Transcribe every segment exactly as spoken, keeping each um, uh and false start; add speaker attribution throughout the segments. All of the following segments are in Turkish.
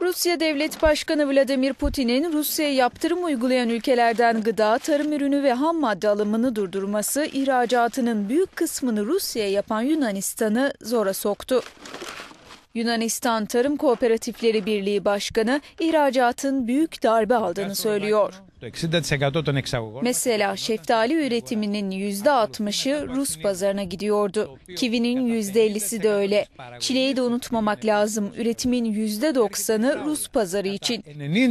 Speaker 1: Rusya Devlet Başkanı Vladimir Putin'in Rusya'ya yaptırım uygulayan ülkelerden gıda, tarım ürünü ve ham madde alımını durdurması ihracatının büyük kısmını Rusya'ya yapan Yunanistan'ı zora soktu. Yunanistan Tarım Kooperatifleri Birliği Başkanı ihracatın büyük darbe aldığını söylüyor. Mesela şeftali üretiminin yüzde altmışı Rus pazarına gidiyordu. Kivinin yüzde ellisi de öyle. Çileği de unutmamak lazım. Üretimin yüzde doksanı Rus pazarı için.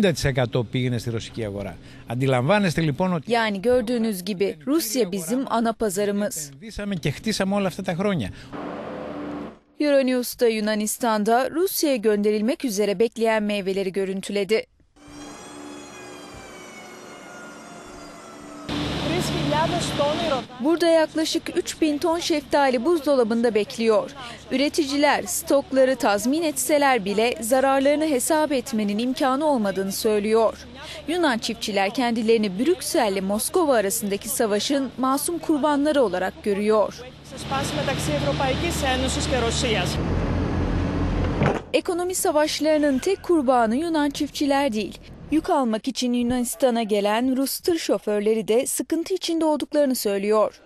Speaker 1: Yani gördüğünüz gibi Rusya bizim ana pazarımız. Euronews da Yunanistan'da Rusya'ya gönderilmek üzere bekleyen meyveleri görüntüledi. Burada yaklaşık üç bin ton şeftali buzdolabında bekliyor. Üreticiler stokları tazmin etseler bile zararlarını hesap etmenin imkanı olmadığını söylüyor. Yunan çiftçiler kendilerini Brüksel ile Moskova arasındaki savaşın masum kurbanları olarak görüyor. Ekonomi savaşlarının tek kurbanı Yunan çiftçiler değil. Yük almak için Yunanistan'a gelen Rus tır şoförleri de sıkıntı içinde olduklarını söylüyor.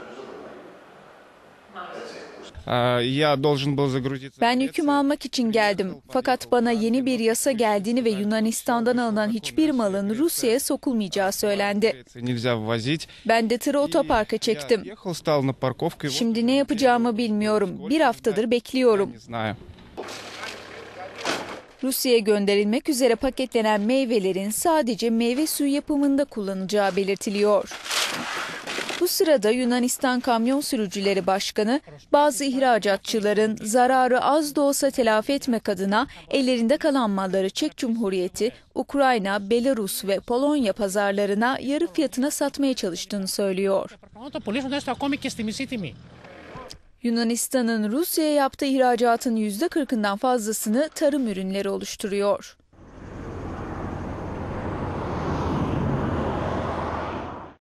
Speaker 1: Ben yükümü almak için geldim. Fakat bana yeni bir yasa geldiğini ve Yunanistan'dan alınan hiçbir malın Rusya'ya sokulmayacağı söylendi. Ben de tırı otoparka çektim. Şimdi ne yapacağımı bilmiyorum. Bir haftadır bekliyorum. Rusya'ya gönderilmek üzere paketlenen meyvelerin sadece meyve suyu yapımında kullanacağı belirtiliyor. Bu sırada Yunanistan Kamyon Sürücüleri Başkanı bazı ihracatçıların zararı az da olsa telafi etmek adına ellerinde kalan malları Çek Cumhuriyeti, Ukrayna, Belarus ve Polonya pazarlarına yarı fiyatına satmaya çalıştığını söylüyor. Yunanistan'ın Rusya'ya yaptığı ihracatın yüzde kırkından fazlasını tarım ürünleri oluşturuyor.